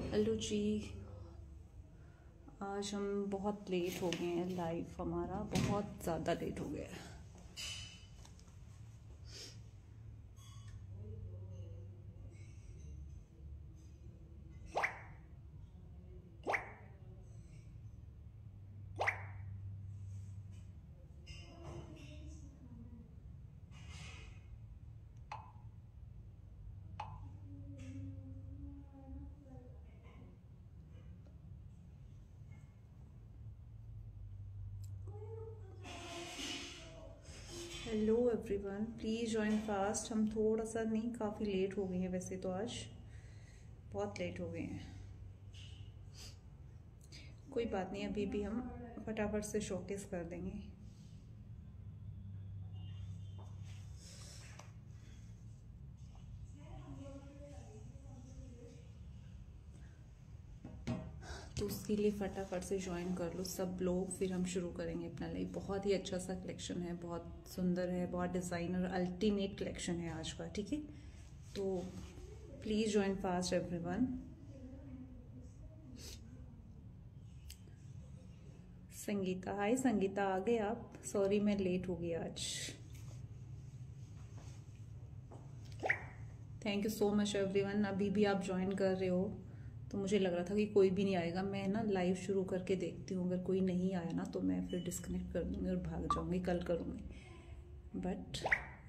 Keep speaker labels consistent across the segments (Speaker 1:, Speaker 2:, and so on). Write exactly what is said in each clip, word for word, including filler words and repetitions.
Speaker 1: Hello जी। आज हम बहुत लेट हो गए हैं, लाइव हमारा बहुत ज़्यादा लेट हो गया है। Hello everyone, please join fast. हम थोड़ा सा नहीं, काफ़ी लेट हो गए हैं वैसे तो, आज बहुत लेट हो गए हैं। कोई बात नहीं, अभी भी हम फटाफट से शोकेस कर देंगे। तो उसके लिए फटाफट से ज्वाइन कर लो सब लोग, फिर हम शुरू करेंगे अपना लाइव। बहुत ही अच्छा सा कलेक्शन है, बहुत सुंदर है, बहुत डिज़ाइनर अल्टीमेट कलेक्शन है आज का, ठीक है। तो please join fast everyone. Sangeeta, hi Sangeeta, आ गए आप? सॉरी मैं लेट हो गई आज। Thank you so much everyone. अभी भी आप ज्वाइन कर रहे हो तो मुझे लग रहा था कि कोई भी नहीं आएगा। मैं ना लाइव शुरू करके देखती हूँ, अगर कोई नहीं आया ना तो मैं फिर डिस्कनेक्ट कर दूँगी और भाग जाऊँगी, कल करूँगी। बट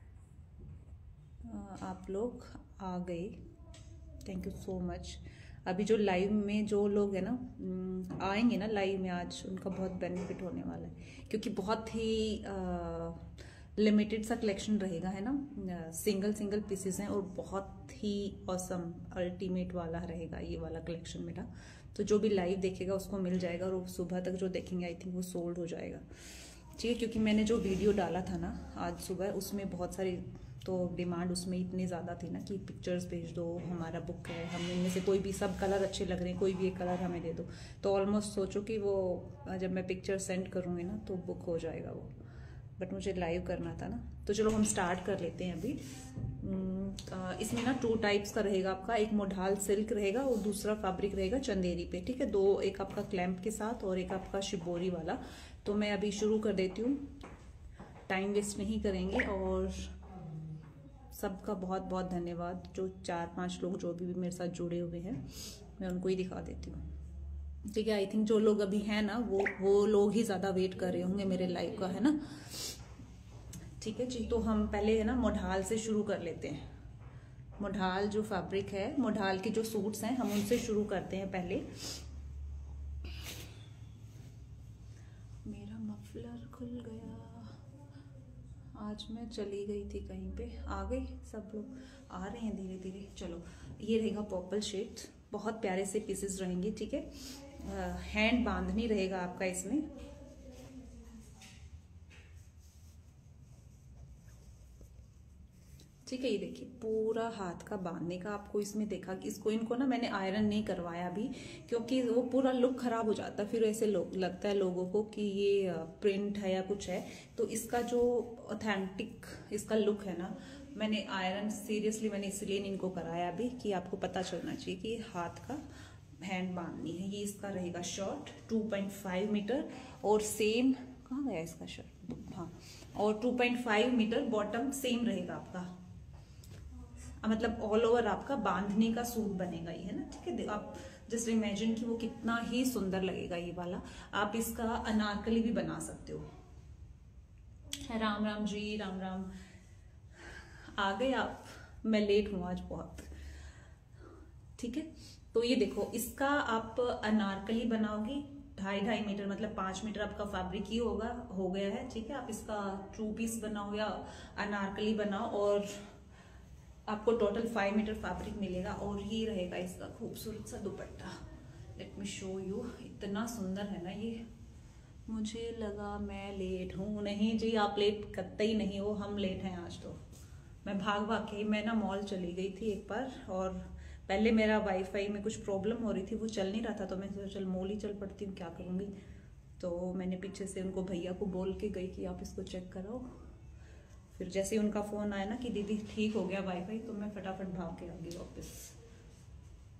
Speaker 1: आप लोग आ गए, थैंक यू सो मच। अभी जो लाइव में जो लोग हैं ना आएंगे ना लाइव में आज, उनका बहुत बेनिफिट होने वाला है, क्योंकि बहुत ही लिमिटेड सा कलेक्शन रहेगा, है ना। सिंगल सिंगल पीसेस हैं और बहुत ही ऑसम अल्टीमेट वाला रहेगा ये वाला कलेक्शन मेरा। तो जो भी लाइव देखेगा उसको मिल जाएगा, और सुबह तक जो देखेंगे आई थिंक वो सोल्ड हो जाएगा, ठीक है। क्योंकि मैंने जो वीडियो डाला था ना आज सुबह, उसमें बहुत सारी तो डिमांड उसमें इतनी ज़्यादा थी ना कि पिक्चर्स भेज दो, हमारा बुक है, हम इनमें से कोई भी, सब कलर अच्छे लग रहे हैं, कोई भी एक कलर हमें दे दो। तो ऑलमोस्ट सोचो कि वो जब मैं पिक्चर सेंड करूँगी ना तो बुक हो जाएगा वो, बट मुझे लाइव करना था ना। तो चलो हम स्टार्ट कर लेते हैं अभी। इसमें ना टू टाइप्स का रहेगा आपका, एक मोढाल सिल्क रहेगा और दूसरा फैब्रिक रहेगा चंदेरी पे, ठीक है। दो, एक आपका क्लैंप के साथ और एक आपका शिबोरी वाला। तो मैं अभी शुरू कर देती हूँ, टाइम वेस्ट नहीं करेंगे। और सबका बहुत बहुत धन्यवाद, जो चार पांच लोग जो भी मेरे साथ जुड़े हुए हैं, मैं उनको ही दिखा देती हूँ, ठीक है। आई थिंक जो लोग अभी हैं ना वो वो लोग ही ज़्यादा वेट कर रहे होंगे मेरे लाइव का, है ना, ठीक है जी। तो हम पहले है ना मोढाल से शुरू कर लेते हैं। मोढाल जो फैब्रिक है, मोढाल के जो सूट्स हैं, हम उनसे शुरू करते हैं पहले। मेरा मफलर खुल गया, आज मैं चली गई थी कहीं पे, आ गई, सब लोग आ रहे हैं धीरे धीरे। चलो, ये रहेगा पर्पल शेड, बहुत प्यारे से पीसेस रहेंगे, ठीक है। हैंड बांधनी रहेगा आपका इसमें, ठीक है। ये देखिए पूरा हाथ का बांधने का आपको इसमें देखा कि इसको, इनको ना मैंने आयरन नहीं करवाया अभी, क्योंकि वो पूरा लुक खराब हो जाता है, फिर ऐसे लोग लगता है लोगों को कि ये प्रिंट है या कुछ है। तो इसका जो ऑथेंटिक इसका लुक है ना, मैंने आयरन सीरियसली मैंने इसलिए नहीं इनको कराया अभी, कि आपको पता चलना चाहिए कि हाथ का हैंड बांधनी है। ये इसका रहेगा short two point five meter, और सेम, कहाँ गया इसका शर्ट, हाँ, और two point five meter bottom same रहेगा आपका, मतलब ऑल ओवर आपका बांधने का सूट बनेगा ये, है ना, ठीक है। आप जस्ट इमेजिन कि वो कितना ही सुंदर लगेगा ये वाला। आप इसका अनारकली भी बना सकते हो। राम राम जी, राम राम, आ गए आप? मैं लेट हूं आज बहुत, ठीक है। तो ये देखो, इसका आप अनारकली बनाओगी, ढाई ढाई मीटर, मतलब पांच मीटर आपका फैब्रिक ही होगा, हो गया है, ठीक है। आप इसका टू पीस बनाओ या अनारकली बनाओ, और आपको टोटल फाइव मीटर फैब्रिक मिलेगा। और ये रहेगा इसका खूबसूरत सा dupatta. Let me show you, इतना सुंदर है ना ये। मुझे लगा मैं लेट हूँ, नहीं जी आप लेट करते ही नहीं हो, हम लेट हैं आज। तो मैं भाग भाग के, मैं ना मॉल चली गई थी एक बार, और पहले मेरा वाईफाई में कुछ प्रॉब्लम हो रही थी, वो चल नहीं रहा था, तो मैं सोचा चल मॉल ही चल पड़ती हूँ, क्या करूँगी। तो मैंने पीछे से उनको भैया को बोल के गई कि आप इसको चेक करो। फिर जैसे ही उनका फ़ोन आया ना कि दीदी ठीक हो गया वाईफाई, तो मैं फटाफट भाग के आ गई वापस।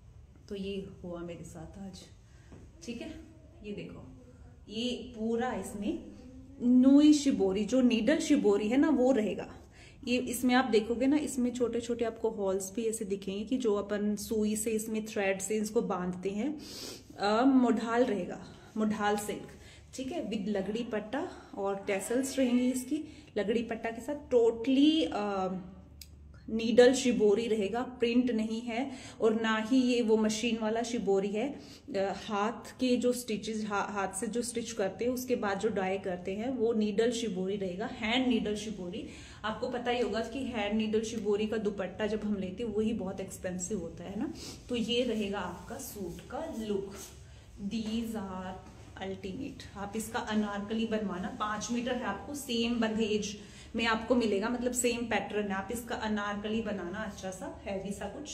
Speaker 1: तो ये हुआ मेरे साथ आज। ठीक है, ये देखो, ये पूरा इसमें नूई शिबोरी, जो नीडल शिबोरी है ना वो रहेगा। ये इसमें आप देखोगे ना, इसमें छोटे छोटे आपको हॉल्स भी ऐसे दिखेंगे कि जो अपन सुई से इसमें थ्रेड से इसको बांधते हैं। आ, मोढाल रहेगा, मोढाल सिल्क। ठीक है, विद लगड़ी पट्टा और टेसल्स रहेंगी इसकी लगड़ी पट्टा के साथ। टोटली नीडल शिबोरी रहेगा, प्रिंट नहीं है और ना ही ये वो मशीन वाला शिबोरी है। हाथ के जो स्टिचेस, हा, हाथ से जो स्टिच करते हैं उसके बाद जो डाई करते हैं वो नीडल शिबोरी रहेगा, हैंड नीडल शिबोरी। आपको पता ही होगा कि हैंड नीडल शिबोरी का दुपट्टा जब हम लेते हैं वही बहुत एक्सपेंसिव होता है ना। तो ये रहेगा आपका सूट का लुक। These are ultimate. आप इसका अनारकली बनवाना, पांच मीटर है आपको, सेम बंधेज में आपको मिलेगा, मतलब सेम पैटर्न है। आप इसका अनारकली बनाना, अच्छा सा हैवी सा कुछ,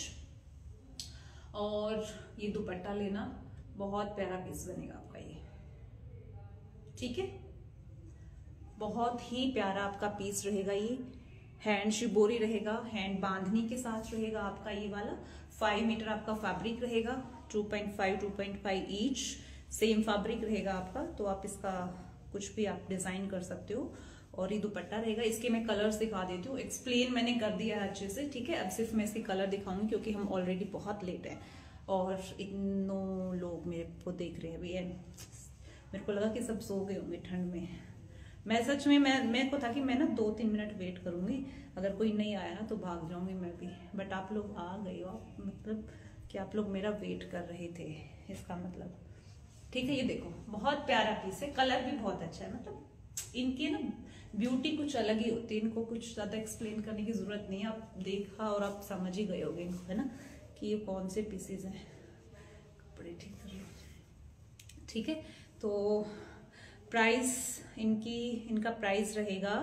Speaker 1: और ये दुपट्टा लेना, बहुत प्यारा पीस बनेगा आपका ये। ठीक है, बहुत ही प्यारा आपका पीस रहेगा ये। हैंड शिबोरी रहेगा, हैंड बांधनी के साथ रहेगा आपका ये वाला। फाइव मीटर आपका फैब्रिक रहेगा, two point five two point five each same fabric रहेगा आपका। तो आप इसका कुछ भी आप डिजाइन कर सकते हो। और ये दुपट्टा रहेगा। इसके मैं कलर्स दिखा देती हूँ, एक्सप्लेन मैंने कर दिया है अच्छे से। ठीक है, अब सिर्फ मैं इसके कलर दिखाऊंगी क्योंकि हम ऑलरेडी बहुत लेट हैं और इतनों लोग मेरे को देख रहे हैं अभी। मेरे को लगा कि सब सो गए होंगे ठंड में। मैं सच में मैं मेरे को था कि मैं ना दो तीन मिनट वेट करूंगी, अगर कोई नहीं आया ना तो भाग जाऊंगी मैं भी। बट आप लोग आ गए हो, मतलब कि आप लोग मेरा वेट कर रहे थे, इसका मतलब। ठीक है, ये देखो बहुत प्यारा पीस है, कलर भी बहुत अच्छा है। मतलब इनकी ना ब्यूटी कुछ अलग ही होती है, इनको कुछ ज्यादा एक्सप्लेन करने की जरूरत नहीं है। आप देखा और आप समझ ही गए होगे इनको, है ना, कि ये कौन से पीसेज हैं। कपड़े ठीक कर लो। ठीक है, तो प्राइस इनकी इनका प्राइस रहेगा,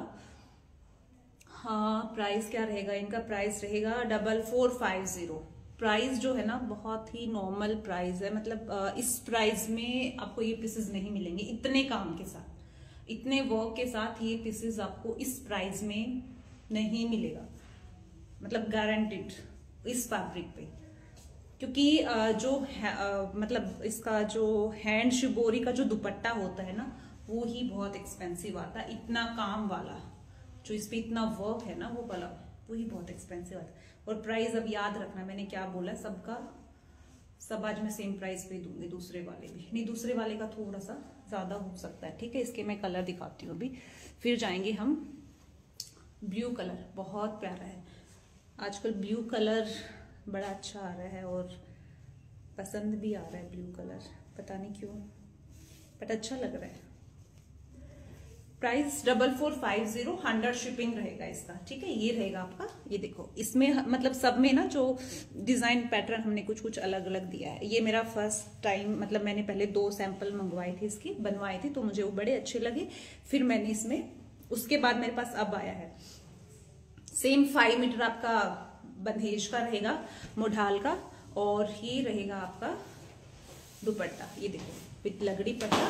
Speaker 1: हाँ प्राइस क्या रहेगा इनका, प्राइस रहेगा double four five zero. Price जो है ना बहुत ही नॉर्मल प्राइस है, मतलब इस प्राइस में आपको ये पीसेस नहीं मिलेंगे इतने काम के साथ, इतने वर्क के साथ ये पीसेस आपको इस प्राइस में नहीं मिलेगा, मतलब गारंटेड इस फैब्रिक पे। क्योंकि जो है, मतलब इसका जो हैंड शिबोरी का जो दुपट्टा होता है ना वो ही बहुत एक्सपेंसिव आता है। इतना काम वाला जो इस पे इतना वर्क है ना वो वाला, वो ही बहुत एक्सपेंसिव आता है। और प्राइस अब याद रखना, मैंने क्या बोला, सबका सब आज मैं सेम प्राइस पे दूंगी। दूसरे वाले भी नहीं, दूसरे वाले का थोड़ा सा ज्यादा हो सकता है। ठीक है, इसके मैं कलर दिखाती हूँ अभी। फिर जाएंगे हम ब्लू कलर, बहुत प्यारा है आजकल ब्लू कलर, बड़ा अच्छा आ रहा है और पसंद भी आ रहा है ब्लू कलर, पता नहीं क्यों, बट अच्छा लग रहा है। Price double four five zero, hundred shipping रहेगा इसका। ठीक है, ये रहेगा आपका। ये देखो इसमें मतलब सब में ना जो डिजाइन पैटर्न हमने कुछ कुछ अलग अलग दिया है। ये मेरा फर्स्ट टाइम, मतलब मैंने पहले दो सैंपल मंगवाए थे इसके, बनवाए थे, तो मुझे वो बड़े अच्छे लगे। फिर मैंने इसमें, उसके बाद मेरे पास अब आया है सेम फाइव मीटर आपका बंधेज का रहेगा, मोढाल का, और ये रहेगा आपका दुपट्टा। ये देखो विद लगड़ी पट्टा।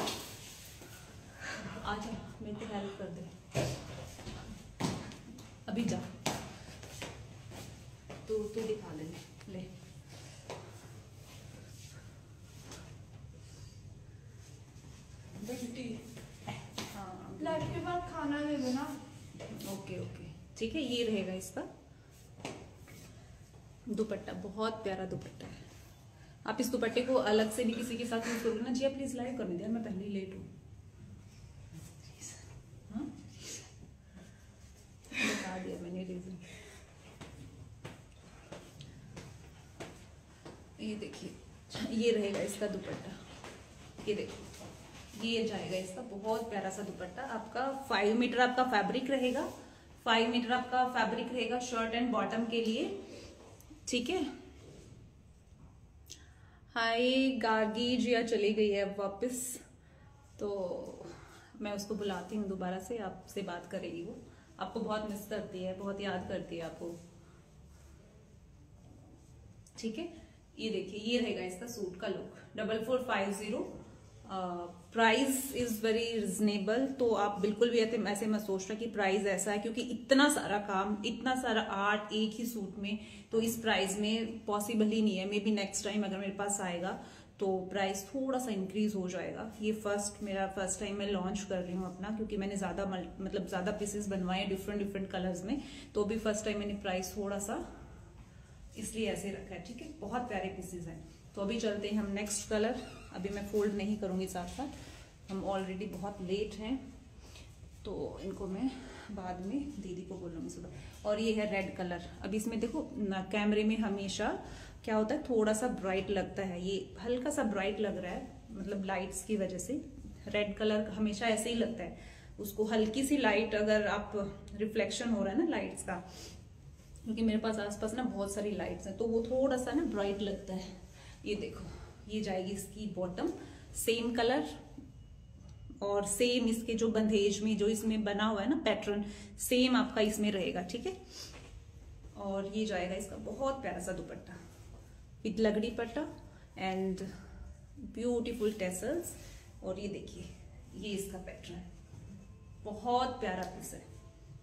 Speaker 1: आजा मेरे को हेल्प कर दे, अभी जा तू तू दिखा ले ले। हाँ
Speaker 2: लाइट के बाद खाना दे देना।
Speaker 1: ओके ओके ठीक है, ये रहेगा इसका दुपट्टा, बहुत प्यारा दुपट्टा है। आप इस दुपट्टे को अलग से भी किसी के साथ यूज करोगे ना। जी प्लीज लाइव करने दिया, मैं पहले ही लेट हूँ। बता दिया मैंने रीजन। ये देखिए ये रहेगा इसका दुपट्टा, ये देखो ये जाएगा इसका, बहुत प्यारा सा दुपट्टा आपका। फाइव मीटर आपका फैब्रिक रहेगा, फाइव मीटर आपका फैब्रिक रहेगा शर्ट एंड बॉटम के लिए। ठीक है, हाय गार्गी जिया चली गई है वापस, तो मैं उसको बुलाती हूँ दोबारा से, आपसे बात करेगी वो। आपको बहुत मिस करती है, बहुत याद करती है आपको। ठीक है, ये देखिए ये रहेगा इसका सूट का look, double four five zero price is very reasonable, तो आप बिल्कुल भी ऐसे ऐसे मत सोच रहे कि प्राइस ऐसा है, क्योंकि इतना सारा काम, इतना सारा आर्ट एक ही सूट में, तो इस प्राइस में पॉसिबल ही नहीं है। मे बी नेक्स्ट टाइम अगर मेरे पास आएगा तो प्राइस थोड़ा सा इंक्रीज हो जाएगा। ये फर्स्ट मेरा फर्स्ट टाइम मैं लॉन्च कर रही हूँ अपना, क्योंकि मैंने ज्यादा मतलब ज्यादा पीसेस बनवाए डिफरेंट डिफरेंट कलर्स में, तो अभी फर्स्ट टाइम मैंने प्राइस थोड़ा सा इसलिए ऐसे रखा है। ठीक है, बहुत प्यारे पीसेस हैं। तो अभी चलते हैं हम नेक्स्ट कलर। अभी मैं फोल्ड नहीं करूंगी साथ साथ, हम ऑलरेडी बहुत लेट हैं, तो इनको मैं बाद में दीदी को बोलूंगी सुबह। और ये है रेड कलर। अब इसमें देखो ना, कैमरे में हमेशा क्या होता है, थोड़ा सा ब्राइट लगता है, ये हल्का सा ब्राइट लग रहा है, मतलब लाइट्स की वजह से। रेड कलर हमेशा ऐसे ही लगता है, उसको हल्की सी लाइट, अगर आप रिफ्लेक्शन हो रहा है ना लाइट्स का, क्योंकि मेरे पास आसपास ना बहुत सारी लाइट्स हैं, तो वो थोड़ा सा ना ब्राइट लगता है। ये देखो, ये जाएगी इसकी बॉटम, सेम कलर और सेम इसके जो बंधेज में जो इसमें बना हुआ है ना पैटर्न, सेम आपका इसमें रहेगा। ठीक है, और ये जाएगा इसका बहुत प्यारा सा दुपट्टा विद लगड़ी पट्टा एंड ब्यूटीफुल टेसल्स। और ये देखिए, ये इसका पैटर्न, बहुत प्यारा पीस है।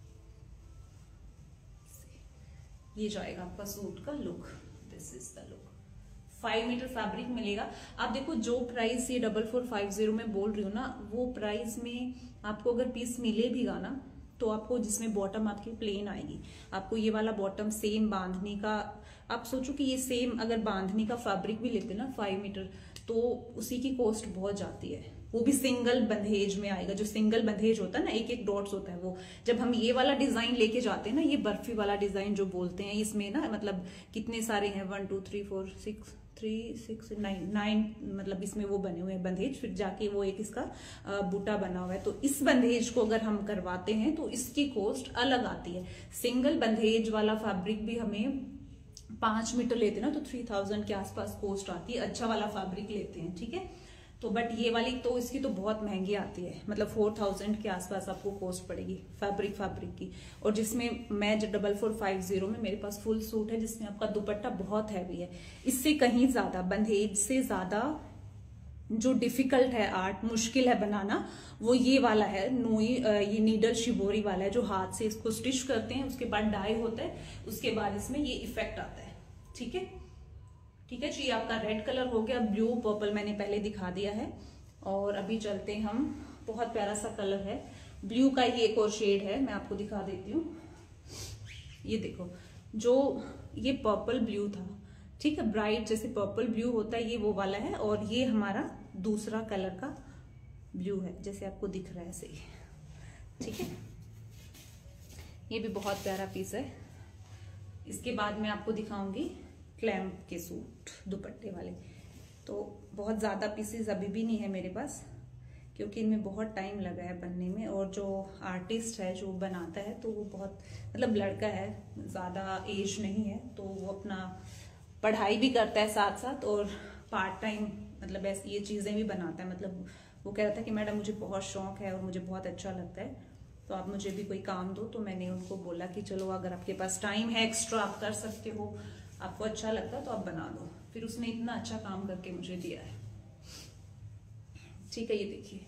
Speaker 1: ये जाएगा आपका सूट का look, this is the look. Five metre fabric मिलेगा। आप देखो, जो प्राइस ये डबल फोर फाइव जीरो में बोल रही हूँ ना, वो प्राइस में आपको अगर पीस मिले भी गा ना, तो आपको जिसमें बॉटम आपकी प्लेन आएगी, आपको ये वाला बॉटम सेम बांधने का, आप सोचो कि ये सेम अगर बांधने का फैब्रिक भी लेते ना फाइव मीटर, तो उसी की कॉस्ट बहुत जाती है। वो भी सिंगल बंधेज में आएगा, जो सिंगल बंधेज होता है ना, एक एक डॉट्स होता है वो। जब हम ये वाला डिजाइन लेके जाते हैं ना, ये बर्फी वाला डिजाइन जो बोलते हैं, इसमें ना मतलब कितने सारे हैं, one two three four six three six nine nine मतलब इसमें वो बने हुए हैं बंधेज, फिर जाके वो एक इसका बूटा बना हुआ है। तो इस बंधेज को अगर हम करवाते हैं तो इसकी कॉस्ट अलग आती है। सिंगल बंधेज वाला फैब्रिक भी हमें पांच मीटर लेते हैं ना, तो थ्री थाउजेंड के आसपास कॉस्ट आती है, अच्छा वाला फैब्रिक लेते हैं। ठीक है, तो बट ये वाली तो इसकी तो बहुत महंगी आती है, मतलब फोर थाउजेंड के आसपास आपको कॉस्ट पड़ेगी फैब्रिक फैब्रिक की। और जिसमें मैं जो डबल फोर फाइव जीरो में मेरे पास फुल सूट है, जिसमें आपका दुपट्टा बहुत हैवी है, इससे कहीं ज्यादा, बंधेज से ज्यादा जो डिफिकल्ट है आर्ट, मुश्किल है बनाना, वो ये वाला है नोई, ये नीडल शिबोरी वाला है, जो हाथ से इसको स्टिच करते हैं, उसके बाद डाई होता है, उसके बाद इसमें ये इफेक्ट आता है। ठीक है, ठीक है जी, आपका रेड कलर हो गया। ब्लू पर्पल मैंने पहले दिखा दिया है। और अभी चलते हैं हम, बहुत प्यारा सा कलर है, ब्लू का ही एक और शेड है, मैं आपको दिखा देती हूँ। ये देखो, जो ये पर्पल ब्लू था, ठीक है, ब्राइट जैसे पर्पल ब्लू होता है, ये वो वाला है। और ये हमारा दूसरा कलर का ब्लू है, जैसे आपको दिख रहा है ऐसे ही। ठीक है, ये भी बहुत प्यारा पीस है। इसके बाद मैं आपको दिखाऊंगी क्लैम्प के सूट दुपट्टे वाले। तो बहुत ज्यादा पीसेस अभी भी नहीं है मेरे पास, क्योंकि इनमें बहुत टाइम लगा है बनने में। और जो आर्टिस्ट है जो बनाता है, तो वो बहुत मतलब लड़का है, ज्यादा एज नहीं है, तो वो अपना पढ़ाई भी करता है साथ साथ, और पार्ट टाइम मतलब ऐसी ये चीजें भी बनाता है। मतलब वो कह रहा था कि मैडम मुझे बहुत शौक है और मुझे बहुत अच्छा लगता है, तो आप मुझे भी कोई काम दो। तो मैंने उनको बोला कि चलो अगर आपके पास टाइम है एक्स्ट्रा, आप कर सकते हो, आपको अच्छा लगता है तो आप बना दो। फिर उसने इतना अच्छा काम करके मुझे दिया है। ठीक है, ये देखिए,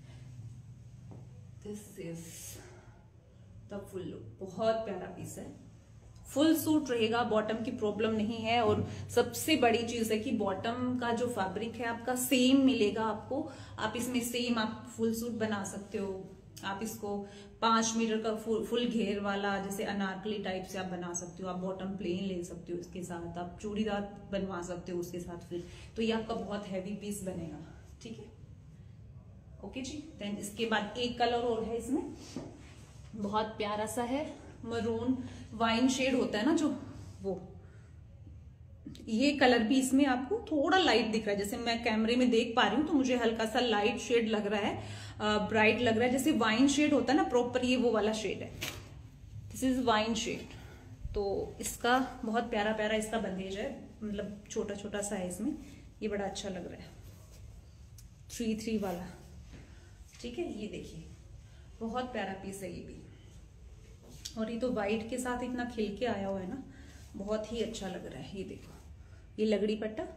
Speaker 1: this is the full look, बहुत प्यारा पीस है। फुल सूट रहेगा, बॉटम की प्रॉब्लम नहीं है। और सबसे बड़ी चीज है कि बॉटम का जो फैब्रिक है आपका सेम मिलेगा आपको। आप इसमें सेम आप फुल सूट बना सकते हो। आप इसको पांच मीटर का फुल, फुल घेर वाला, जैसे अनारकली टाइप से आप बना सकते हो। आप बॉटम प्लेन ले सकते हो, इसके साथ आप चूड़ीदार बनवा सकते हो उसके साथ। फिर तो ये आपका बहुत हैवी पीस बनेगा। ठीक है, ओके जी। देन इसके बाद एक कलर और है इसमें, बहुत प्यारा सा है, मरून वाइन शेड होता है ना जो, वो ये कलर भी इसमें आपको थोड़ा लाइट दिख रहा है। जैसे मैं कैमरे में देख पा रही हूँ तो मुझे हल्का सा लाइट शेड लग रहा है, ब्राइट लग रहा है, जैसे वाइन शेड होता है ना प्रॉपर, ये वो वाला शेड है। This is wine shade. तो इसका बहुत प्यारा प्यारा इसका बंदेज है, मतलब छोटा छोटा सा है इसमें, ये बड़ा अच्छा लग रहा है, थ्री थ्री वाला। ठीक है, ये देखिए बहुत प्यारा पीस है ये भी। और ये तो व्हाइट के साथ इतना खिल के आया हुआ है ना, बहुत ही अच्छा लग रहा है। ये देखो, ये लगड़ी पट्टा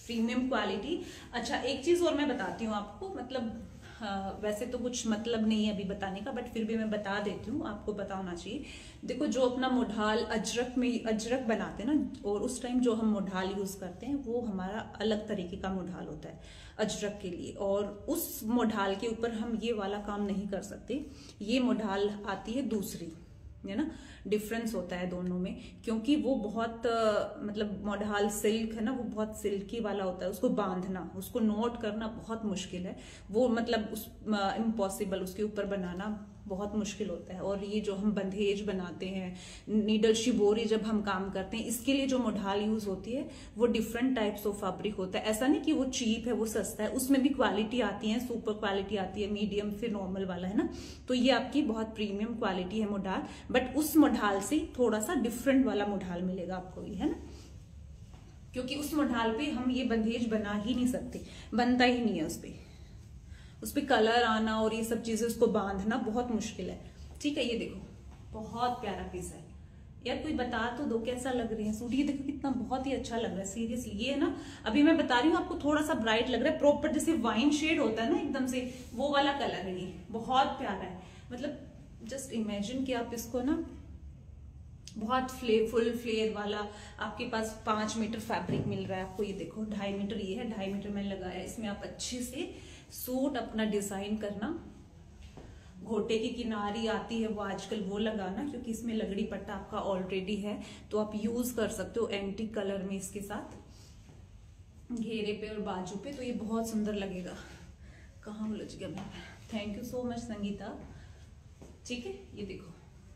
Speaker 1: प्रीमियम क्वालिटी। अच्छा एक चीज और मैं बताती हूँ आपको, मतलब हाँ, वैसे तो कुछ मतलब नहीं है अभी बताने का, बट फिर भी मैं बता देती हूँ, आपको पता होना चाहिए। देखो जो अपना मोढाल अजरक में अजरक बनाते हैं ना, और उस टाइम जो हम मोढाल यूज करते हैं वो हमारा अलग तरीके का मोढाल होता है अजरक के लिए, और उस मोढाल के ऊपर हम ये वाला काम नहीं कर सकते। ये मोढाल आती है दूसरी, है ना, डिफरेंस होता है दोनों में, क्योंकि वो बहुत आ, मतलब मोढाल सिल्क है ना, वो बहुत सिल्की वाला होता है, उसको बांधना, उसको नोट करना बहुत मुश्किल है, वो मतलब उस इम्पॉसिबल, उसके ऊपर बनाना बहुत मुश्किल होता है। और ये जो हम बंधेज बनाते हैं, नीडल शिबोरी जब हम काम करते हैं, इसके लिए जो मोढाल यूज होती है वो डिफरेंट टाइप्स ऑफ फैब्रिक होता है। ऐसा नहीं कि वो चीप है, वो सस्ता है, उसमें भी क्वालिटी आती है, सुपर क्वालिटी आती है, मीडियम, फिर नॉर्मल वाला, है ना। तो ये आपकी बहुत प्रीमियम क्वालिटी है मोढाल, बट उस मोढाल से थोड़ा सा डिफरेंट वाला मोढाल मिलेगा आपको ये, है ना, क्योंकि उस मोढाल पे हम ये बंधेज बना ही नहीं सकते, बनता ही नहीं है उस पे, उस पे कलर आना और ये सब चीजें उसको बांधना बहुत मुश्किल है। ठीक है, ये देखो बहुत प्यारा पीस है यार, कोई बता तो दो कैसा लग रही है सूट। ये देखो कितना बहुत ही अच्छा लग रहा है सीरियसली। ये है ना, अभी मैं बता रही हूँ आपको, थोड़ा सा ब्राइट लग रहा है, प्रॉपर जैसे वाइन शेड होता है ना एकदम से, वो वाला कलर है, ये बहुत प्यारा है। मतलब जस्ट इमेजिन कि आप इसको ना बहुत फ्ले फुल फ्लेयर वाला, आपके पास पांच मीटर फैब्रिक मिल रहा है आपको, ये देखो ढाई मीटर ये है, ढाई मीटर मैंने लगाया, इसमें आप अच्छे से सूट अपना डिजाइन करना। घोटे की किनारी आती है वो आजकल, वो लगाना, क्योंकि इसमें लगड़ी पट्टा आपका ऑलरेडी है, तो आप यूज कर सकते हो एंटीक कलर में इसके साथ घेरे पे और बाजू पे, तो ये बहुत सुंदर लगेगा। कहाँ उलझ गया मैं, thank you so much Sangeeta. ठीक है, ये देखो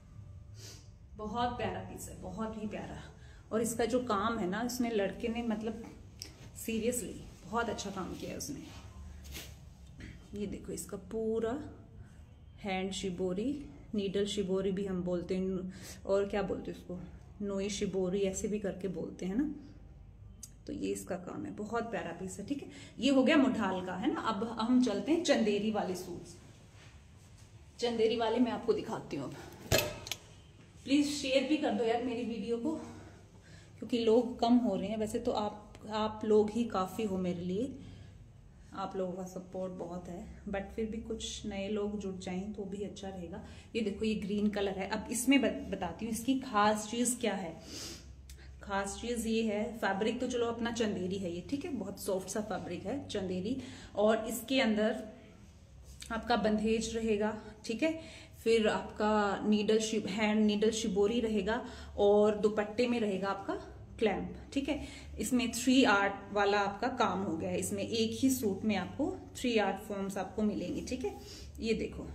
Speaker 1: बहुत प्यारा पीस है, बहुत ही प्यारा। और इसका जो काम है ना, इसने लड़के ने मतलब सीरियसली बहुत अच्छा काम किया है उसने। ये देखो इसका पूरा हैंड शिबोरी, नीडल शिबोरी भी हम बोलते हैं, और क्या बोलते हैं उसको, नोई शिबोरी ऐसे भी करके बोलते हैं ना। तो ये इसका काम है, बहुत प्यारा पीस है। ठीक है, ये हो गया मोढाल का, है ना। अब हम चलते हैं चंदेरी वाले सूट्स। चंदेरी वाले मैं आपको दिखाती हूँ अब। प्लीज शेयर भी कर दो यार मेरी वीडियो को, क्योंकि लोग कम हो रहे हैं। वैसे तो आप आप लोग ही काफी हो मेरे लिए, आप लोगों का सपोर्ट बहुत है, बट फिर भी कुछ नए लोग जुड़ जाएं तो भी अच्छा रहेगा। ये देखो ये ग्रीन कलर है। अब इसमें बताती हूँ इसकी खास चीज क्या है। खास चीज ये है, फैब्रिक तो चलो अपना चंदेरी है ये, ठीक है, बहुत सॉफ्ट सा फैब्रिक है चंदेरी, और इसके अंदर आपका बंधेज रहेगा, ठीक है, फिर आपका needle Shiv hand needle shibori रहेगा, और दुपट्टे में रहेगा आपका क्लैंप। ठीक है, इसमें थ्री आर्ट वाला आपका काम हो गया है। इसमें एक ही सूट में आपको थ्री आर्ट फॉर्म्स आपको मिलेंगे। ठीक है, ये देखो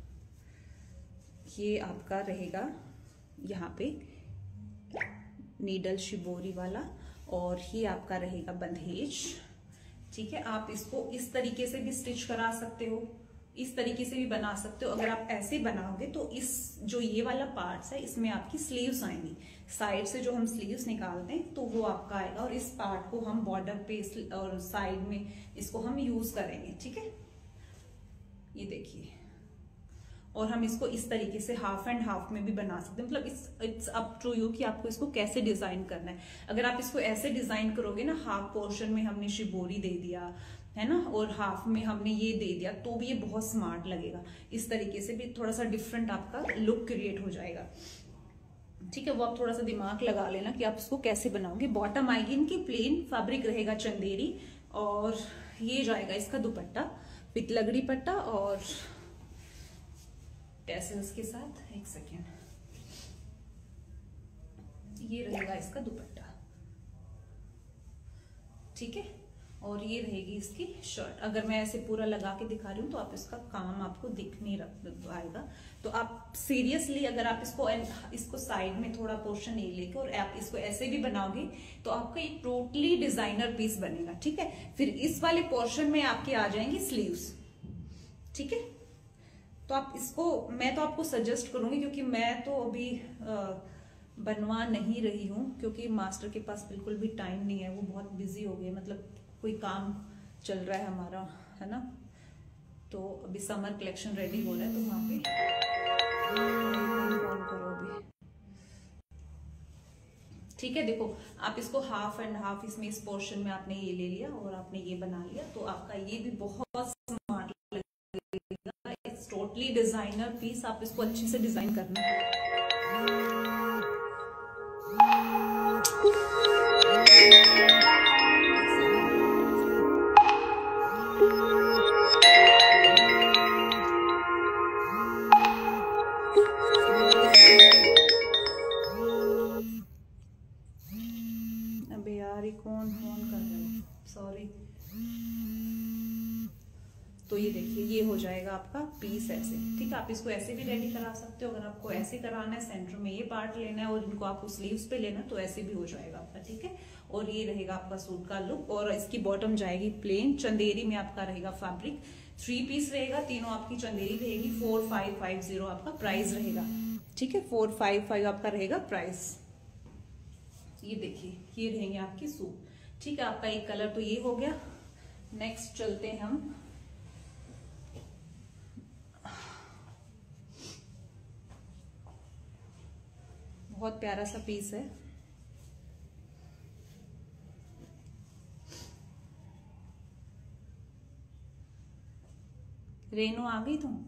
Speaker 1: ये आपका रहेगा यहाँ पे नीडल शिबोरी वाला, और ये आपका रहेगा बंधेज। ठीक है, आप इसको इस तरीके से भी स्टिच करा सकते हो, इस तरीके से भी बना सकते हो। अगर आप ऐसे बनाओगे तो इस जो ये वाला पार्ट्स है इसमें आपकी स्लीव्स आएंगी, साइड से जो हम स्लीव्स निकालते हैं तो वो आपका आएगा, और इस पार्ट को हम बॉर्डर पे और साइड में इसको हम यूज करेंगे। ठीक है, ये देखिए, और हम इसको इस तरीके से हाफ एंड हाफ में भी बना सकते हैं। मतलब it's it's up to you कि आपको इसको कैसे डिजाइन करना है। अगर आप इसको ऐसे डिजाइन करोगे ना, हाफ पोर्शन में हमने शिबोरी दे दिया है ना, और हाफ में हमने ये दे दिया, तो भी ये बहुत स्मार्ट लगेगा। इस तरीके से भी थोड़ा सा डिफरेंट आपका लुक क्रिएट हो जाएगा। ठीक है, वो आप थोड़ा सा दिमाग लगा लेना कि आप इसको कैसे बनाओगे। बॉटम आएगी इनकी प्लेन, फैब्रिक रहेगा चंदेरी, और ये जाएगा इसका दुपट्टा विथ लगड़ी पट्टा और टैसल्स के साथ। एक सेकेंड, ये रहेगा इसका दुपट्टा। ठीक है, और ये रहेगी इसकी शर्ट। अगर मैं ऐसे पूरा लगा के दिखा रही हूँ तो आप इसका काम आपको दिख नहीं रख आएगा। तो आप सीरियसली अगर आप इसको इसको साइड में थोड़ा पोर्शन नहीं लेके और आप इसको ऐसे भी बनाओगे तो आपका एक टोटली डिजाइनर पीस बनेगा। ठीक है, फिर इस वाले पोर्शन में आपके आ जाएंगे स्लीव्स। ठीक है, तो आप इसको, मैं तो आपको सजेस्ट करूंगी, क्योंकि मैं तो अभी आ, बनवा नहीं रही हूँ, क्योंकि मास्टर के पास बिल्कुल भी टाइम नहीं है, वो बहुत बिजी हो गए, मतलब कोई काम चल रहा है हमारा, है ना। तो अभी समर कलेक्शन रेडी हो रहा है, तो वहां पे कॉल करो अभी। ठीक है। देखो आप इसको हाफ एंड हाफ, इसमें इस पोर्शन में आपने ये ले लिया और आपने ये बना लिया, तो आपका ये भी बहुत स्मार्ट लगेगा। इट्स टोटली डिजाइनर पीस, आप इसको अच्छे से डिजाइन करना है। कौन फोन कर रहे हो, सॉरी। तो ये देखिए ये हो जाएगा आपका पीस ऐसे, ठीक है। आप इसको ऐसे भी रेडी करा सकते हो, अगर आपको ऐसे कराना है, सेंटर में ये पार्ट लेना है और इनको आपको स्लीव्स पे लेना तो ऐसे भी हो जाएगा आपका, ठीक है। और ये रहेगा आपका सूट का लुक। और इसकी बॉटम जाएगी प्लेन, चंदेरी में आपका रहेगा फैब्रिक। थ्री पीस रहेगा, तीनों आपकी चंदेरी रहेगी। फोर फाइव फाइव जीरो आपका प्राइस रहेगा, ठीक है। फोर फाइव फाइव आपका रहेगा प्राइस। ये देखिए ये रहेंगे आपकी सूट, ठीक है। आपका एक कलर तो ये हो गया। नेक्स्ट चलते हैं हम, बहुत प्यारा सा पीस है। रेनू आ गई तुम?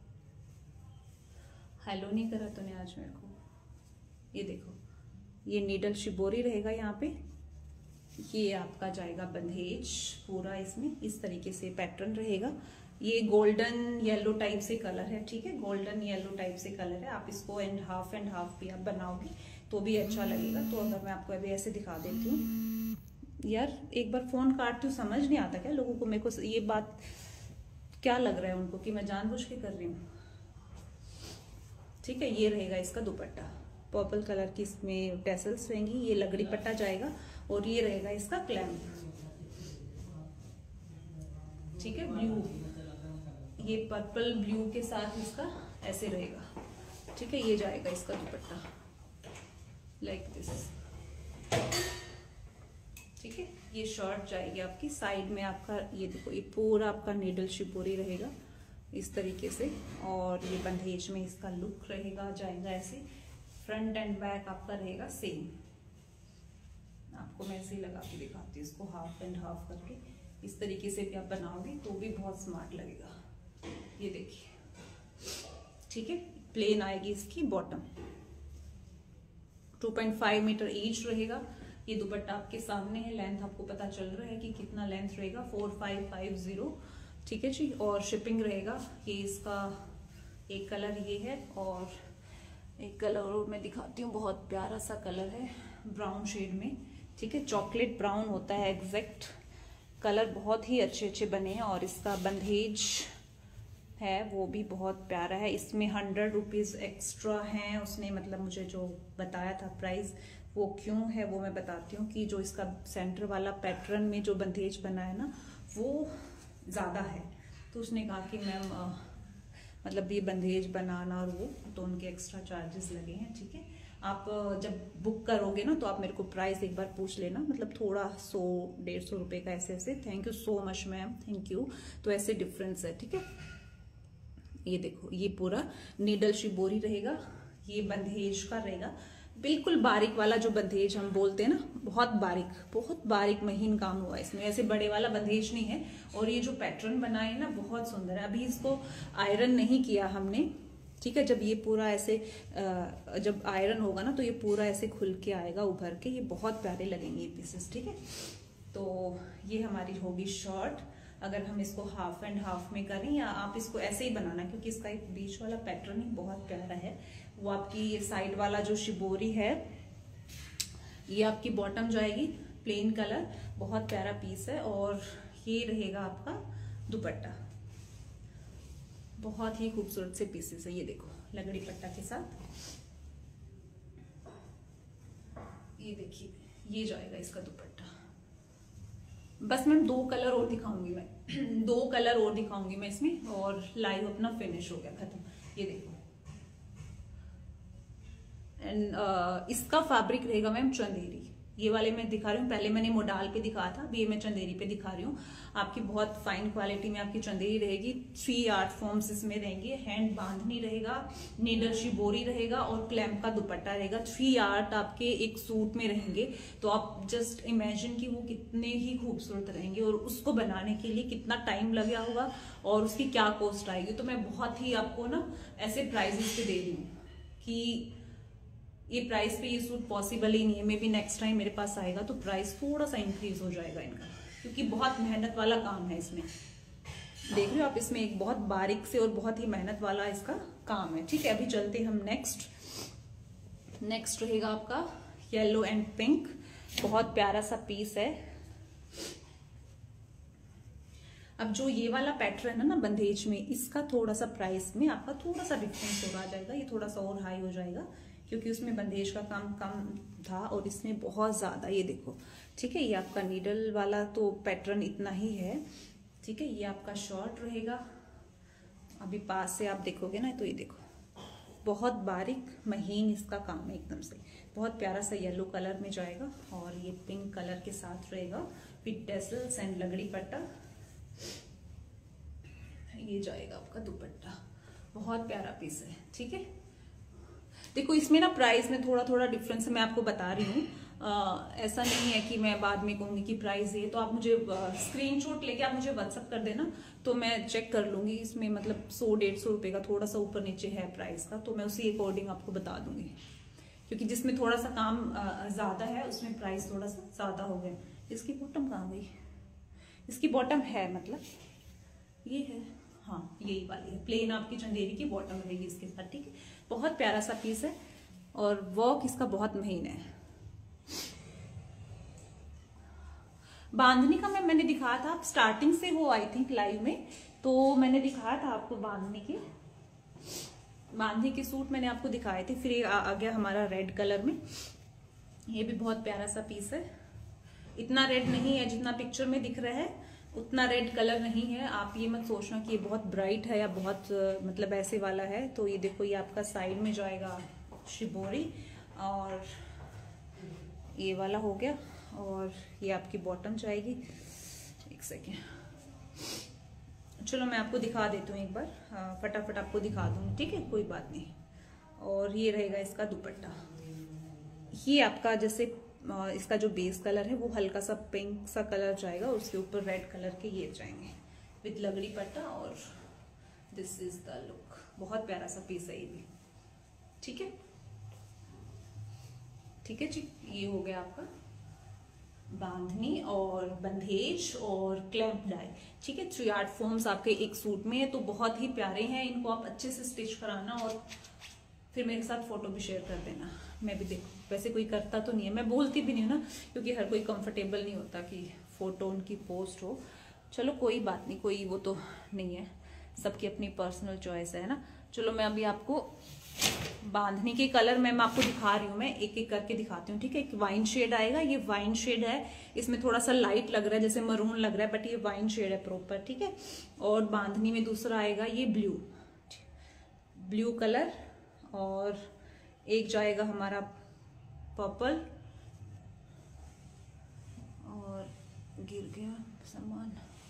Speaker 1: हेलो नहीं करा तूने आज मेरे को। ये देखो ये नीडल शिबोरी रहेगा यहाँ पे। ये आपका जाएगा बंदेज पूरा, इसमें इस तरीके से पैटर्न रहेगा। ये गोल्डन येलो टाइप से कलर है, ठीक है। गोल्डन येलो टाइप से कलर है। आप इसको एंड हाफ एंड हाफ भी आप बनाओगे तो भी अच्छा लगेगा। तो अगर मैं आपको अभी ऐसे दिखा देती हूँ, यार एक बार फोन काटती हूँ, समझ नहीं आता क्या लोगों को? मेरे को ये बात क्या लग रहा है उनको कि मैं जानबूझ के कर रही हूँ, ठीक है। ये रहेगा इसका दुपट्टा, पर्पल कलर की इसमें टेसल्स रहेंगी। ये लगड़ी पट्टा जाएगा और ये रहेगा इसका क्लैम्प, ठीक है। ब्लू, ये पर्पल ब्लू के साथ इसका ऐसे रहेगा, ठीक है। ये जाएगा इसका दुपट्टा लाइक दिस, ठीक है। ये शर्ट जाएगी आपकी साइड में। आपका ये देखो ये पूरा आपका नीडल शिबोरी रहेगा इस तरीके से। और ये बंदेज में इसका लुक रहेगा, जाएगा ऐसे। फ्रंट एंड बैक आपका रहेगा सेम। आपको मैं ऐसे ही लगा के दिखाती हूँ इसको, हाफ एंड हाफ करके। इस तरीके से भी आप बनाओगे तो भी बहुत स्मार्ट लगेगा। ये देखिए, ठीक है। प्लेन आएगी इसकी bottom, two point five metre each रहेगा। ये दुपट्टा आपके सामने है, लेंथ आपको पता चल रहा है कि कितना लेंथ रहेगा, फोर फाइव फाइव जीरो, ठीक है जी। और शिपिंग रहेगा। ये इसका एक कलर ये है और एक कलर और मैं दिखाती हूँ, बहुत प्यारा सा कलर है ब्राउन शेड में, ठीक है। चॉकलेट ब्राउन होता है एग्जैक्ट कलर, बहुत ही अच्छे अच्छे बने हैं। और इसका बंदेज है वो भी बहुत प्यारा है। इसमें हंड्रेड रुपीज एक्स्ट्रा है, उसने मतलब मुझे जो बताया था प्राइस, वो क्यों है वो मैं बताती हूँ। कि जो इसका सेंटर वाला पैटर्न में जो बंदेज बना है ना वो ज्यादा है, तो उसने कहा कि मैम मतलब ये बंदेज बनाना और वो, तो उनके एक्स्ट्रा चार्जेस लगे हैं, ठीक है। आप जब बुक करोगे ना तो आप मेरे को प्राइस एक बार पूछ लेना, मतलब थोड़ा सौ डेढ़ सौ रुपए का ऐसे ऐसे। Thank you so much ma'am, thank you. तो ऐसे डिफरेंस है, ठीक है। ये देखो ये पूरा नीडल शिबोरी रहेगा। ये बंदेज का रहेगा, बिल्कुल बारीक वाला जो बंदेज हम बोलते हैं ना, बहुत बारीक, बहुत बारीक महीन काम हुआ इसमें, ऐसे बड़े वाला बंदेज नहीं है। और ये जो पैटर्न बना है ना बहुत सुंदर है। अभी इसको आयरन नहीं किया हमने, ठीक है। जब ये पूरा ऐसे जब आयरन होगा ना तो ये पूरा ऐसे खुल के आएगा उभर के, ये बहुत प्यारे लगेंगे ये पीसेस, ठीक है। तो ये हमारी होगी शर्ट। अगर हम इसको हाफ एंड हाफ में करें या आप इसको ऐसे ही बनाना, क्योंकि इसका एक बीच वाला पैटर्न ही बहुत प्यारा है। वो आपकी ये साइड वाला जो शिबोरी है, ये आपकी बॉटम जाएगी प्लेन कलर, बहुत प्यारा पीस है। और ये रहेगा आपका दुपट्टा, बहुत ही खूबसूरत से पीसेस है। ये देखो लगड़ी पट्टा के साथ, ये देखिए ये जाएगा इसका दुपट्टा। बस मैम दो कलर और दिखाऊंगी मैं दो कलर और दिखाऊंगी मैं इसमें, और लाइव अपना फिनिश हो गया, खत्म। ये देखो एंड uh, इसका फैब्रिक रहेगा मैम चंदेरी, ये वाले मैं दिखा रही हूँ, पहले मैंने मोडाल पे दिखाया था, अभी ये मैं चंदेरी पे दिखा रही हूँ। आपकी बहुत फाइन क्वालिटी में आपकी चंदेरी रहेगी, थ्री आर्ट फॉर्म्स इसमें रहेंगे, हैंड बांधनी रहेगा, नीडल शिबोरी रहेगा और क्लैम्प का दुपट्टा रहेगा। थ्री आर्ट आपके एक सूट में रहेंगे, तो आप जस्ट इमेजिन कि वो कितने ही खूबसूरत रहेंगे और उसको बनाने के लिए कितना टाइम लगा होगा और उसकी क्या कॉस्ट आएगी। तो मैं बहुत ही आपको ना ऐसे प्राइजेस पे दे रही हूँ कि ये प्राइस पे ये सूट पॉसिबल ही नहीं है। मे बी नेक्स्ट टाइम मेरे पास आएगा तो प्राइस थोड़ा सा इंक्रीज हो जाएगा इनका, क्योंकि बहुत मेहनत वाला काम है इसमें। देख रहे हो आप, इसमें एक बहुत बारीक से और बहुत ही मेहनत वाला इसका काम है। ठीक है, अभी चलते हैं हम नेक्स्ट। नेक्स्ट रहेगा आपका येलो एंड पिंक, बहुत प्यारा सा पीस है। अब जो ये वाला पैटर्न है ना बंदेज में, इसका थोड़ा सा प्राइस में आपका थोड़ा सा डिफरेंस हो रहा जाएगा, ये थोड़ा सा और हाई हो जाएगा क्योंकि उसमें बंदेज का काम कम था और इसमें बहुत ज्यादा। ये देखो, ठीक है, ये आपका नीडल वाला तो पैटर्न इतना ही है। ठीक है, ये आपका शॉर्ट रहेगा। अभी पास से आप देखोगे ना तो ये देखो, बहुत बारीक महीन इसका काम है एकदम से, बहुत प्यारा सा येलो कलर में जाएगा और ये पिंक कलर के साथ रहेगा विद टेसल्स एंड लगड़ी पट्टा। ये जाएगा आपका दुपट्टा, बहुत प्यारा पीस है। ठीक है, देखो इसमें ना प्राइस में थोड़ा थोड़ा डिफरेंस है, मैं आपको बता रही हूँ। ऐसा नहीं है कि मैं बाद में कहूंगी कि प्राइस ये, तो आप मुझे स्क्रीनशॉट लेके आप मुझे व्हाट्सअप कर देना तो मैं चेक कर लूंगी। इसमें मतलब सौ डेढ़ सौ रुपए का थोड़ा सा ऊपर नीचे है प्राइस का, तो मैं उसी अकॉर्डिंग आपको बता दूंगी, क्योंकि जिसमें थोड़ा सा काम ज्यादा है उसमें प्राइस थोड़ा सा ज्यादा हो गया। इसकी बॉटम कहाँ गई? इसकी बॉटम है, मतलब ये है, हाँ यही वाली है, प्लेन आपकी चंदेरी की बॉटम रहेगी इसके साथ। ठीक है, बहुत प्यारा सा पीस है और वर्क इसका बहुत महीन है। बांधनी का मैं मैंने दिखाया था, आप स्टार्टिंग से हो आई थिंक लाइव में, तो मैंने दिखाया था आपको बांधनी के बांधनी के सूट मैंने आपको दिखाए थे। फिर ये आ, आ गया हमारा रेड कलर में, ये भी बहुत प्यारा सा पीस है। इतना रेड नहीं है जितना पिक्चर में दिख रहा है, उतना रेड कलर नहीं है। आप ये मत सोचना कि ये बहुत ब्राइट है या बहुत मतलब ऐसे वाला है। तो ये देखो, ये आपका साइड में जाएगा शिबोरी और ये वाला हो गया और ये आपकी बॉटम जाएगी। एक सेकेंड, चलो मैं आपको दिखा देती हूँ एक बार, फटाफट आपको दिखा दूंगी। ठीक है, कोई बात नहीं। और ये रहेगा इसका दुपट्टा। ये आपका जैसे इसका जो बेस कलर है वो हल्का सा पिंक सा कलर जाएगा, उसके ऊपर रेड कलर के ये जाएंगे विद लगड़ी पट्टा और दिस इज द लुक। बहुत प्यारा सा पीस है ये भी। ठीक है, ठीक है जी, ये हो गया आपका बांधनी और बंधेज और क्लैंप डाई। ठीक है, थ्री आर्ट फॉर्म्स आपके एक सूट में है, तो बहुत ही प्यारे हैं। इनको आप अच्छे से स्टिच कराना और फिर मेरे साथ फोटो भी शेयर कर देना, मैं भी देखूँ। वैसे कोई करता तो नहीं है, मैं बोलती भी नहीं हूँ ना, क्योंकि हर कोई कंफर्टेबल नहीं होता कि फोटो उनकी पोस्ट हो। चलो कोई बात नहीं, कोई वो तो नहीं है, सबकी अपनी पर्सनल चॉइस है ना। चलो मैं अभी आपको बांधने के कलर मैं आपको दिखा रही हूँ, मैं एक एक करके दिखाती हूँ। ठीक है, एक वाइन शेड आएगा, ये वाइन शेड है, इसमें थोड़ा सा लाइट लग रहा है जैसे मरून लग रहा है, बट ये वाइन शेड है प्रॉपर। ठीक है, और बांधनी में दूसरा आएगा ये ब्लू ब्लू कलर और एक जाएगा हमारा पर्पल और गिर गया सामान,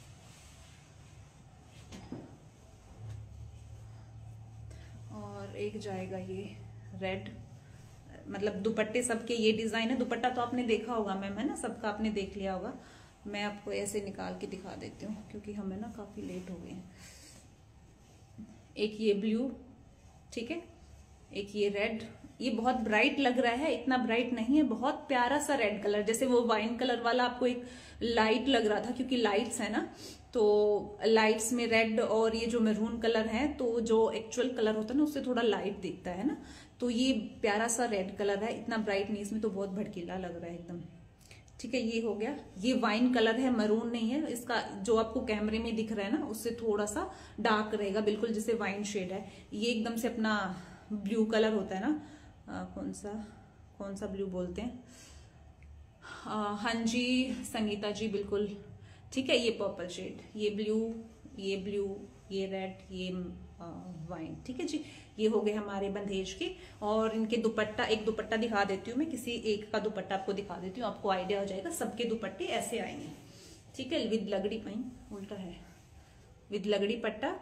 Speaker 1: और एक जाएगा ये रेड। मतलब दुपट्टे सबके ये डिजाइन है। दुपट्टा तो आपने देखा होगा मैम, है ना, सबका आपने देख लिया होगा। मैं आपको ऐसे निकाल के दिखा देती हूँ क्योंकि हमें ना काफी लेट हो गए हैं। एक ये ब्लू, ठीक है, एक ये रेड। ये बहुत ब्राइट लग रहा है, इतना ब्राइट नहीं है, बहुत प्यारा सा रेड कलर, जैसे वो वाइन कलर वाला आपको एक लाइट लग रहा था क्योंकि लाइट्स है ना, तो लाइट्स में रेड और ये जो मैरून कलर है, तो जो एक्चुअल कलर होता है ना उससे थोड़ा लाइट दिखता है ना, तो ये प्यारा सा रेड कलर है, इतना ब्राइट नहीं, इसमें तो बहुत भड़कीला लग रहा है एकदम। ठीक है, ये हो गया। ये वाइन कलर है, मरून नहीं है, इसका जो आपको कैमरे में दिख रहा है ना उससे थोड़ा सा डार्क रहेगा, बिल्कुल जैसे वाइन शेड है। ये एकदम से अपना ब्लू कलर होता है ना, आ, कौन सा कौन सा ब्लू बोलते हैं, हाँ जी संगीता जी, बिल्कुल ठीक है। ये पर्पल शेड, ये ब्लू, ये ब्लू, ये रेड, ये वाइन। ठीक है जी, ये हो गए हमारे बंदेज के। और इनके दुपट्टा, एक दुपट्टा दिखा देती हूँ मैं, किसी एक का दुपट्टा आपको दिखा देती हूँ, आपको आइडिया हो जाएगा। सबके दुपट्टे ऐसे आएंगे। ठीक है, विद लगड़ी, पाई उल्टा है, विद लगड़ी पट्टा।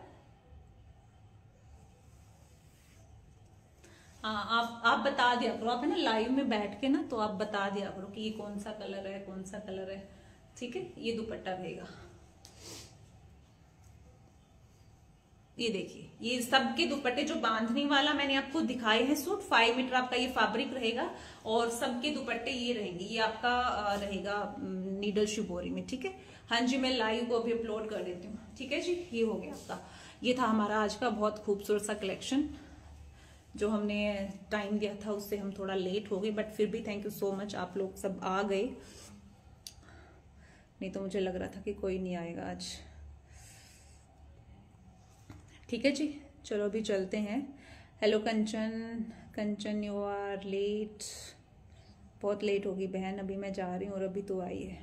Speaker 1: हाँ, आप आप बता दिया करो, आप है ना लाइव में बैठ के ना, तो आप बता दिया करो कि ये कौन सा कलर है, कौन सा कलर है। ठीक है, ये दुपट्टा रहेगा। ये देखिए, ये सबके दुपट्टे जो बांधनी वाला मैंने आपको दिखाए हैं सूट, फाइव मीटर आपका ये फैब्रिक रहेगा। और सबके दुपट्टे ये रहेंगे, ये आपका रहेगा नीडल शिबोरी में। ठीक है, हाँ जी, मैं लाइव को अभी अपलोड कर देती हूँ। ठीक है जी, ये हो गया आपका। ये था हमारा आज का बहुत खूबसूरत सा कलेक्शन। जो हमने टाइम दिया था उससे हम थोड़ा लेट हो गए, बट फिर भी थैंक यू सो मच, आप लोग सब आ गए। नहीं तो मुझे लग रहा था कि कोई नहीं आएगा आज। ठीक है जी, चलो अभी चलते हैं। Hello Kanchan, Kanchan you are late, बहुत लेट होगी बहन, अभी मैं जा रही हूँ और अभी तो आई है।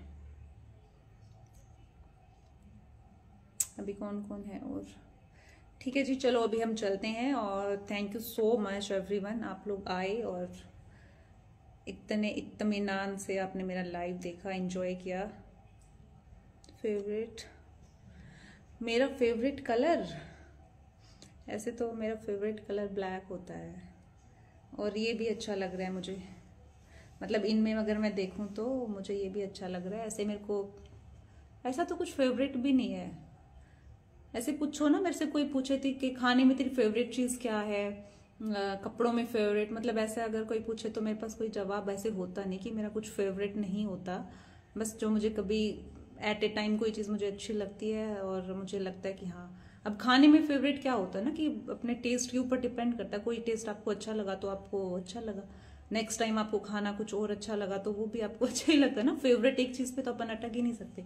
Speaker 1: अभी कौन कौन है और? ठीक है जी, चलो अभी हम चलते हैं। और thank you so much everyone, आप लोग आए और इतने इत्मीनान से आपने मेरा लाइव देखा, एंजॉय किया। फेवरेट, मेरा फेवरेट कलर, ऐसे तो मेरा फेवरेट कलर ब्लैक होता है, और ये भी अच्छा लग रहा है मुझे। मतलब इनमें अगर मैं देखूं तो मुझे ये भी अच्छा लग रहा है। ऐसे मेरे को ऐसा तो कुछ फेवरेट भी नहीं है। ऐसे पूछो ना, मेरे से कोई पूछे थी कि खाने में तेरी फेवरेट चीज क्या है, आ, कपड़ों में फेवरेट, मतलब ऐसे अगर कोई पूछे तो मेरे पास कोई जवाब ऐसे होता नहीं कि मेरा कुछ फेवरेट नहीं होता। बस जो मुझे कभी एट ए टाइम कोई चीज मुझे अच्छी लगती है और मुझे लगता है कि हाँ, अब खाने में फेवरेट क्या होता है ना कि अपने टेस्ट के ऊपर डिपेंड करता है। कोई टेस्ट आपको अच्छा लगा तो आपको अच्छा लगा, नेक्स्ट टाइम आपको खाना कुछ और अच्छा लगा तो वो भी आपको अच्छा ही लगता है ना। फेवरेट एक चीज पे तो अपन अटक ही नहीं सकते।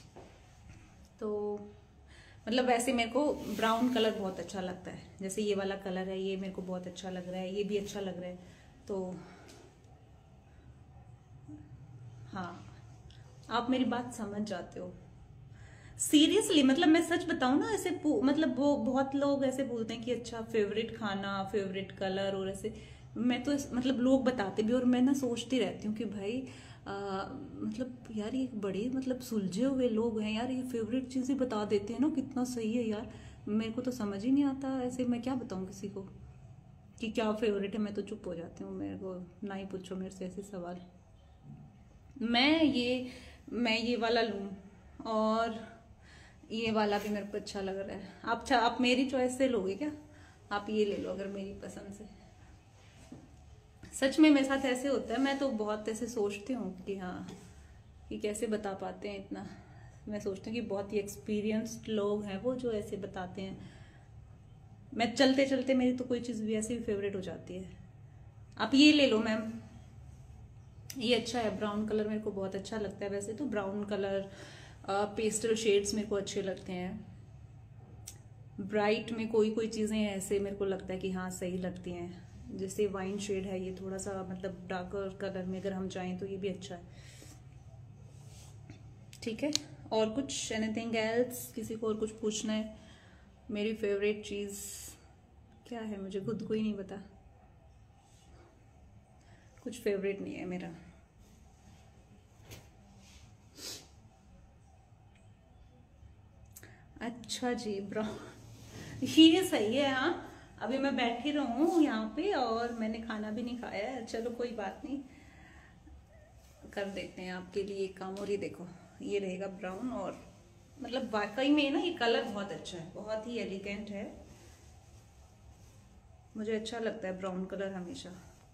Speaker 1: तो मतलब वैसे मेरे को ब्राउन कलर बहुत अच्छा लगता है, जैसे ये वाला कलर है, ये मेरे को बहुत अच्छा लग रहा है, ये भी अच्छा लग रहा है। तो हाँ, आप मेरी बात समझ जाते हो सीरियसली। मतलब मैं सच बताऊं ना, ऐसे मतलब वो बहुत लोग ऐसे बोलते हैं कि अच्छा फेवरेट खाना, फेवरेट कलर, और ऐसे मैं तो मतलब लोग बताते भी, और मैं ना सोचती रहती हूँ कि भाई आ, मतलब यार ये बड़े मतलब सुलझे हुए लोग हैं यार, ये फेवरेट चीजें बता देते हैं ना, कितना सही है यार। मेरे को तो समझ ही नहीं आता, ऐसे मैं क्या बताऊं किसी को कि क्या फेवरेट है। मैं तो चुप हो जाती हूँ, मेरे को ना ही पूछो मेरे से ऐसे सवाल। मैं ये मैं ये वाला लूं, और ये वाला भी मेरे को अच्छा लग रहा है। आप अच्छा, आप मेरी चॉइस से लोगे क्या? आप ये ले लो अगर मेरी पसंद से। सच में मेरे साथ ऐसे होता है, मैं तो बहुत ऐसे सोचती हूँ कि हाँ, कि कैसे बता पाते हैं इतना। मैं सोचती हूँ कि बहुत ही एक्सपीरियंस्ड लोग हैं वो जो ऐसे बताते हैं। मैं चलते चलते मेरी तो कोई चीज़ भी ऐसी भी फेवरेट हो जाती है। आप ये ले लो मैम, ये अच्छा है, ब्राउन कलर मेरे को बहुत अच्छा लगता है। वैसे तो ब्राउन कलर, पेस्टल शेड्स मेरे को अच्छे लगते हैं। ब्राइट में कोई कोई चीज़ें ऐसे मेरे को लगता है कि हाँ सही लगती हैं, जैसे वाइन शेड है ये, थोड़ा सा मतलब डार्कर कलर में अगर हम जाएं तो ये भी अच्छा है। ठीक है, और कुछ एनीथिंग एल्स, किसी को और कुछ पूछना है? मेरी फेवरेट चीज़ क्या है मुझे खुद को ही नहीं पता, कुछ फेवरेट नहीं है मेरा। अच्छा जी, ब्राउन ये सही है। हाँ, अभी मैं बैठी रहूं यहाँ पे और मैंने खाना भी नहीं खाया है। चलो कोई बात नहीं, कर देते हैं आपके लिए एक काम। और ये देखो, ये रहेगा ब्राउन, और मतलब वाकई में ना ये कलर बहुत अच्छा है, बहुत ही एलिगेंट है। मुझे अच्छा लगता है ब्राउन कलर हमेशा।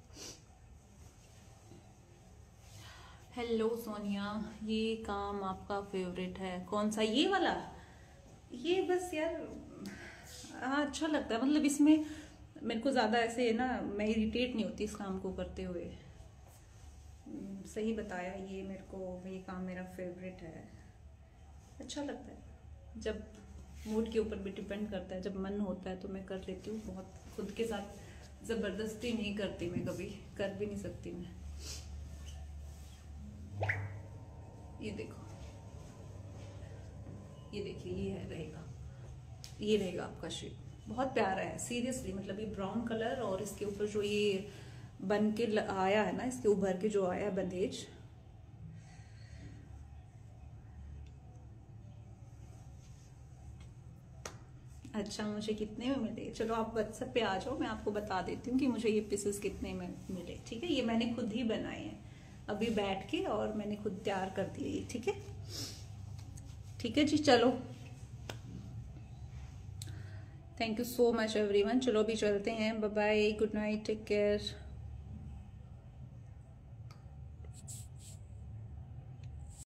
Speaker 1: हेलो सोनिया, ये काम आपका फेवरेट है कौन सा? ये वाला, ये बस यार हाँ अच्छा लगता है। मतलब इसमें मेरे को ज्यादा ऐसे ना, मैं इरिटेट नहीं होती इस काम को करते हुए। सही बताया, ये मेरे को ये काम मेरा फेवरेट है, अच्छा लगता है। जब मूड के ऊपर भी डिपेंड करता है, जब मन होता है तो मैं कर लेती हूँ। बहुत खुद के साथ जबरदस्ती नहीं करती मैं, कभी कर भी नहीं सकती मैं। ये देखो, ये देखिए, ये है रहेगा। ये रहेगा आपका शेप। बहुत प्यारा है सीरियसली, मतलब ये ब्राउन कलर और इसके ऊपर जो ये बन के आया है ना, इसके उभर के जो आया बंदेज, अच्छा मुझे कितने में मिले? चलो आप व्हाट्सएप पे आ जाओ, मैं आपको बता देती हूँ कि मुझे ये पीसेस कितने में मिले। ठीक है, ये मैंने खुद ही बनाए हैं अभी बैठ के, और मैंने खुद तैयार कर दिए ये। ठीक है, ठीक है जी, चलो thank you so much everyone. चलो अभी चलते हैं, bye bye, good night, take care.